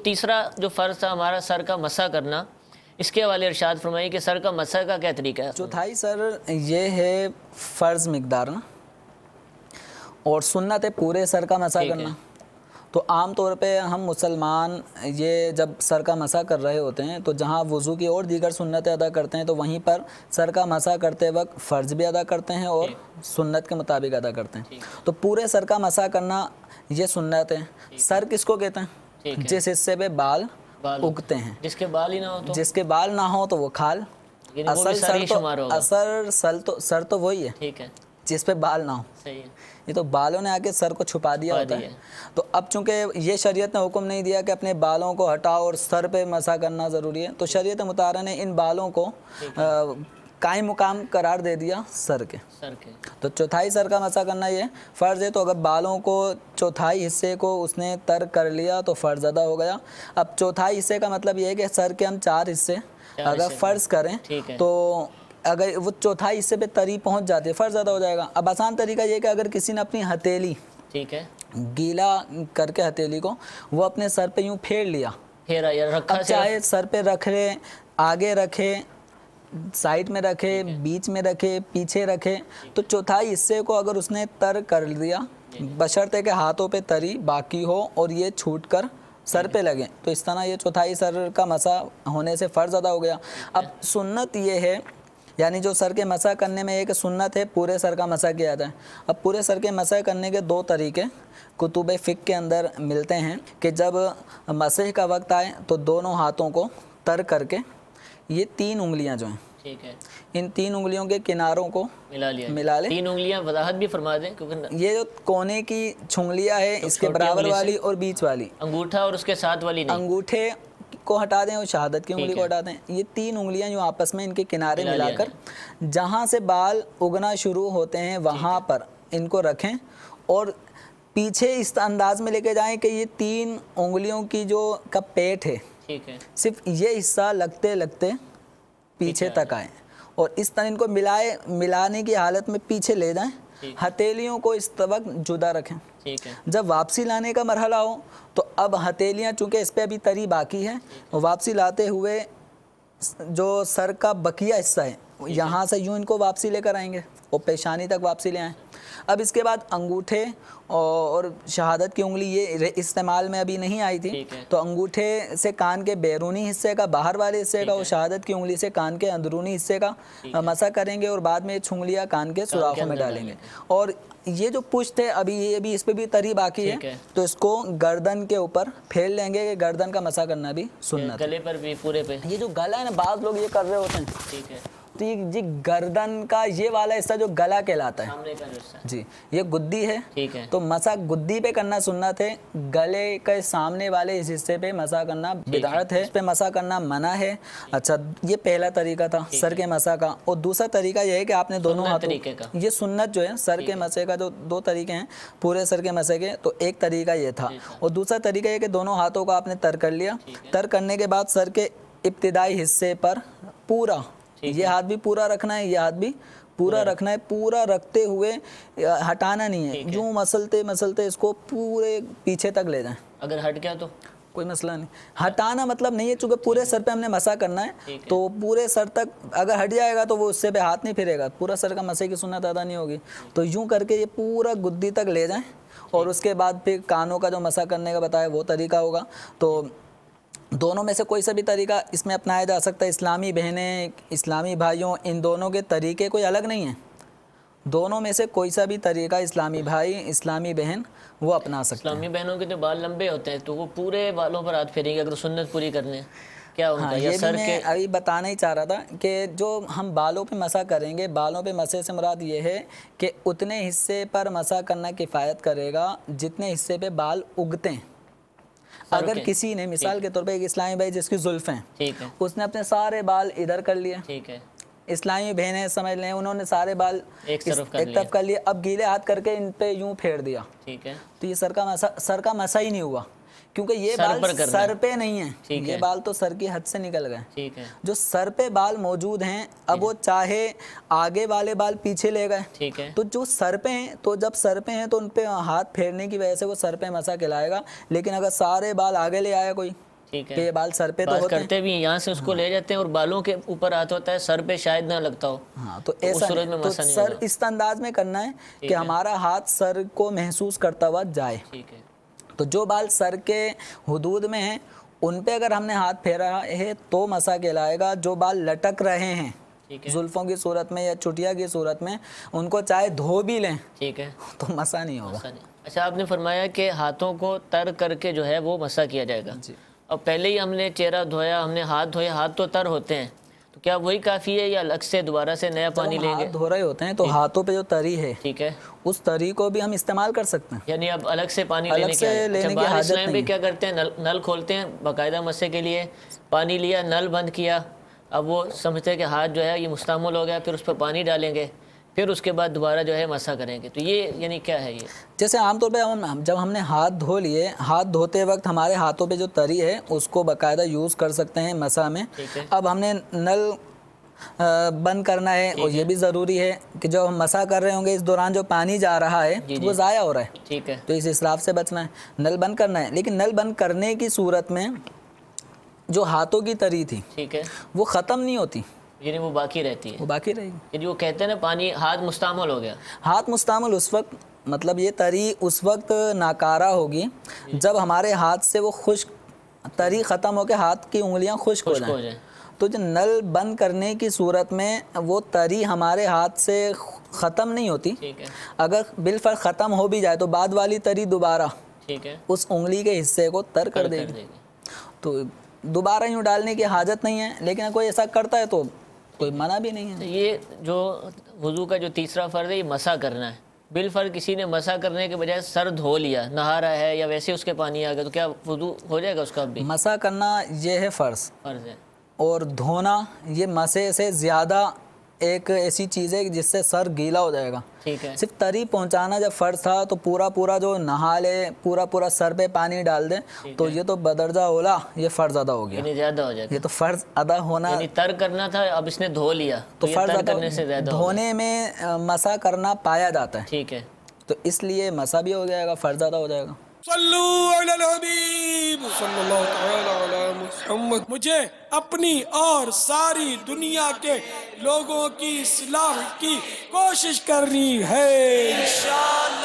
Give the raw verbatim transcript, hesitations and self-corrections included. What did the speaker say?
तीसरा जो फ़र्ज़ था हमारा सर का मसा करना, इसके हवाले इरशाद फरमाइए कि सर का मसा का क्या तरीका है? चौथाई सर ये है फ़र्ज़ मिकदार ना, और सुन्नत है पूरे सर का मसा करना। तो आम तौर पे हम मुसलमान ये जब सर का मसा कर रहे होते हैं तो जहाँ वज़ू की और दीगर सुन्नतें अदा करते हैं तो वहीं पर सर का मसा करते वक्त फ़र्ज़ भी अदा करते हैं और सुन्नत के मुताबिक अदा करते हैं। तो पूरे सर का मसा करना ये सुन्नत है। सर किसको कहते हैं? जिस हिस्से पे बाल उगते हैं। जिसके बाल ही ना हो तो जिसके बाल ना हो तो वो खाल। असल सर तो असल सर तो सर तो वही है, ठीक है, जिस पे बाल ना हो। सही है। ये तो बालों ने आके सर को छुपा दिया होता है। तो अब चूंकि ये शरीयत ने हुक्म नहीं दिया कि अपने बालों को हटाओ और सर पे मसा करना ज़रूरी है, तो शरीयत मुताहरा ने इन बालों को कायम मुकाम करार दे दिया सर के। सर के तो चौथाई सर का मसा करना ये फ़र्ज़ है। तो अगर बालों को चौथाई हिस्से को उसने तर्क कर लिया तो फ़र्ज़ अदा हो गया। अब चौथाई हिस्से का मतलब ये है कि सर के हम चार हिस्से अगर फ़र्ज़ करें तो अगर वो चौथाई हिस्से पे तरी पहुंच जाती है फ़र्ज़ अदा हो जाएगा। अब आसान तरीका ये कि अगर किसी ने अपनी हथेली, ठीक है, गीला करके हथेली को वो अपने सर पे यूं फेर लिया, फेरा या रखा, अब चाहे सर पे रख ले, आगे रखे, साइड में रखे, बीच में रखे, पीछे रखे, तो चौथाई हिस्से को अगर उसने तर कर दिया, बशर्ते के हाथों पे तरी बाकी हो और ये छूट कर सर पे लगे, तो इस तरह ये चौथाई सर का मसा होने से फ़र्ज़ अदा हो गया। अब सुन्नत ये है, यानी जो सर के मसा करने में एक सुन्नत है पूरे सर का मसा किया जाए। अब पूरे सर के मसा करने के दो तरीके कुतुब फ़िक़्ह के अंदर मिलते हैं कि जब मसह का वक्त आए तो दोनों हाथों को तर करके ये तीन उंगलियां जो हैं, ठीक है, इन तीन उंगलियों के किनारों को मिला लिया मिला ले। तीन उंगलियां वजाहत भी फरमा दें, क्योंकि ये जो कोने की छुंगलियां है तो इसके बराबर वाली और बीच वाली, अंगूठा और उसके साथ वाली नहीं, अंगूठे को हटा दें और शहादत की उंगली को हटा दें। ये तीन उंगलियां जो आपस में इनके किनारे मिलाकर जहां से बाल उगना शुरू होते हैं वहां पर इनको रखें और पीछे इस अंदाज में लेके जाएं कि ये तीन उंगलियों की जो का पेट है, ठीक है, सिर्फ ये हिस्सा लगते लगते पीछे तक आए और इस तरह इनको मिलाए मिलाने की हालत में पीछे ले जाएं। हथेलियों को इस वक्त जुदा रखें। ठीक है। जब वापसी लाने का मरहला हो तो अब हथेलियाँ, चूँकि इस पर अभी तरी बाकी है, वापसी लाते हुए जो सर का बकिया हिस्सा है यहाँ से यूँ इनको वापसी लेकर आएंगे और पेशानी तक वापसी ले आएँ। अब इसके बाद अंगूठे और शहादत की उंगली ये इस्तेमाल में अभी नहीं आई थी, तो अंगूठे से कान के बैरूनी हिस्से का, बाहर वाले हिस्से का, और शहादत की उंगली से कान के अंदरूनी हिस्से का मसा करेंगे और बाद में छुंगलियाँ कान के सुराखों में डालेंगे। और ये जो पुश्त है अभी ये भी इस पर भी तरी बाकी है, तो इसको गर्दन के ऊपर फैल लेंगे कि गर्दन का मसा करना भी सुन्नत है। गले पर भी पूरे पे ये जो गला है ना, बाज़ लोग ये कर रहे होते हैं, ठीक है, तो ये जी गर्दन का ये वाला हिस्सा जो गला कहलाता है, सामने का हिस्सा जी, ये गुद्दी है, ठीक है, तो मसा गुद्दी पे करना सुन्नत है, गले के सामने वाले इस हिस्से पे मसा करना बिदअत है, इस पे मसा करना मना है। अच्छा, ये पहला तरीका था सर के मसा का। और दूसरा तरीका ये है कि आपने दोनों हाथों, ये सुन्नत जो है सर के मसे का, जो दो तरीके हैं पूरे सर के मसे के, तो एक तरीका ये था और दूसरा तरीका ये कि दोनों हाथों को आपने तर कर लिया। तर करने के बाद सर के इब्तिदाई हिस्से पर पूरा, ये हाथ भी पूरा रखना है, ये हाथ भी पूरा रखना है, पूरा रखते हुए हटाना नहीं है, यूं मसलते मसलते इसको पूरे पीछे तक ले जाएं। अगर हट गया तो कोई मसला नहीं, हटाना मतलब नहीं है, चूंकि पूरे सर पे हमने मसा करना है तो पूरे सर तक अगर हट जाएगा तो वो उससे पे हाथ नहीं फिरेगा, पूरा सर का मसे की सुन्नत अदा नहीं होगी। तो यूं करके ये पूरा गुद्दी तक ले जाएं और उसके बाद फिर कानों का जो मसा करने का बताया वो तरीका होगा। तो दोनों में से कोई सा भी तरीका इसमें अपनाया जा सकता है। इस्लामी बहनें, इस्लामी भाइयों, इन दोनों के तरीके कोई अलग नहीं है, दोनों में से कोई सा भी तरीका इस्लामी भाई, इस्लामी बहन वो अपना सकते हैं। इस्लामी बहनों के जो बाल लंबे होते हैं तो वो पूरे बालों पर हाथ फेरेंगे अगर सुन्नत पूरी करने, क्या उनका? हाँ, ये सर भी मैं अभी बताना ही चाह रहा था कि जो हम बालों पे मसा करेंगे, बालों पे मसे से मुराद ये है कि उतने हिस्से पर मसा करना किफ़ायत करेगा जितने हिस्से पे बाल उगते हैं। अगर किसी ने मिसाल के तौर पे एक इस्लामी भाई जिसकी जुल्फ़ हैं, ठीक है, उसने अपने सारे बाल इधर कर लिए, ठीक है, इस्लामी बहनें समझ लें उन्होंने सारे बाल एक तरफ कर, एक तरफ कर लिए, अब गीले हाथ करके इन पे यूं फेर दिया, ठीक है, तो ये सर का मसा, सर का मसा ही नहीं हुआ, क्योंकि ये बाल सर पे नहीं है, ये है। बाल तो सर की हद से निकल गए, ठीक है, जो सर पे बाल मौजूद हैं अब वो चाहे आगे वाले बाल पीछे ले गए, ठीक है, तो जो सर पे हैं, तो जब सर पे हैं तो उन पे हाथ फेरने की वजह से वो सर पे मसा कहलाएगा। लेकिन अगर सारे बाल आगे ले आया कोई, ठीक है, ये बाल सर पे तो होते करते भी यहाँ से उसको हाँ। ले जाते हैं और बालों के ऊपर हाथ होता है, सर पे शायद ना लगता हो। हाँ, तो, तो ऐसा में तो सर इस अंदाज में करना है कि हमारा हाथ सर को महसूस करता हुआ जाए। ठीक है, तो जो बाल सर के हुदूद में हैं उन पे अगर हमने हाथ फेरा है तो मसा कहलाएगा। जो बाल लटक रहे हैं जुल्फों की सूरत में या चुटिया की सूरत में, उनको चाहे धो भी लें, ठीक है, तो मसा नहीं होगा। मसा नहीं। अच्छा, आपने फरमाया कि हाथों को तर करके जो है वो मसा किया जाएगा। अब पहले ही हमने चेहरा धोया, हमने हाथ धोए, हाथ तो तर होते हैं, तो क्या वही काफ़ी है या अलग से दोबारा से नया पानी लेंगे? हाथ धो रहे होते हैं तो हाथों पे जो तरी है, ठीक है, उस तरी को भी हम इस्तेमाल कर सकते हैं, यानी अब अलग से पानी अलग लेने, से लेने की हाजत नहीं। क्या करते हैं, नल, नल खोलते हैं बाकायदा मस्से के लिए, पानी लिया, नल बंद किया, अब वो समझते हैं कि हाथ जो है ये मुस्तअमल हो गया, फिर उस पर पानी डालेंगे, फिर उसके बाद दोबारा जो है मसा करेंगे। तो ये यानी क्या है ये? जैसे आमतौर पे हम जब हमने हाथ धो लिए, हाथ धोते वक्त हमारे हाथों पे जो तरी है उसको बाकायदा यूज़ कर सकते हैं मसा में। अब हमने नल बंद करना है और ये भी ज़रूरी है कि जो हम मसा कर रहे होंगे इस दौरान जो पानी जा रहा है वो ज़ाया हो रहा है, ठीक है, तो इस इसराफ से बचना है, नल बंद करना है। लेकिन नल बंद करने की सूरत में जो हाथों की तरी थी, ठीक है, वो ख़त्म नहीं होती, यानी वो बाकी रहती है, वो बाकी रहेगी। यानी वो कहते हैं ना पानी हाथ मुस्तामल हो गया। हाथ मुस्तामल उस वक्त, मतलब ये तरी उस वक्त नाकारा होगी जब हमारे हाथ से वो खुश्क तरी ख़त्म होकर हाथ की उंगलियां खुश्क हो जाएं। तो जो नल बंद करने की सूरत में वो तरी हमारे हाथ से ख़त्म नहीं होती, ठीक है, अगर बिलफर्ज ख़त्म हो भी जाए तो बाद वाली तरी दोबारा, ठीक है, उस उंगली के हिस्से को तर कर देगी। तो दोबारा यूँ डालने की हाजत नहीं है, लेकिन कोई ऐसा करता है तो कोई मना भी नहीं है। तो ये जो वुज़ू का जो तीसरा फ़र्ज़ है ये मसा करना है। बिलफर्ज किसी ने मसा करने के बजाय सर धो लिया, नहा रहा है या वैसे उसके पानी आ गया, तो क्या वुज़ू हो जाएगा उसका? भी मसा करना ये है फ़र्ज़ फ़र्ज़ है, और धोना ये मसे से ज़्यादा एक ऐसी चीज़ है जिससे सर गीला हो जाएगा। ठीक है, सिर्फ तरी पहुंचाना जब फ़र्ज़ था तो पूरा पूरा जो नहा ले, पूरा पूरा सर पे पानी डाल दे, तो ये तो बदरजा ओला, ये फ़र्ज़ अदा हो गया, ज़्यादा हो जाएगा। ये तो फ़र्ज़ अदा होना, यानी तर करना था, अब इसने धो लिया तो, तो फ़र्ज़ अदा करने से ज़्यादा, धोने में मसा करना पाया जाता है, ठीक है, तो इसलिए मसा भी हो जाएगा, फ़र्ज़ अदा हो जाएगा। मुझे अपनी और सारी दुनिया के लोगों की इस्लाह की कोशिश करनी है इंशाअल्लाह।